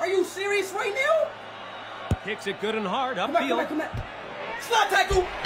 Are you serious right now? Kicks it good and hard Come back, upfield. come back, come back. Slot tackle.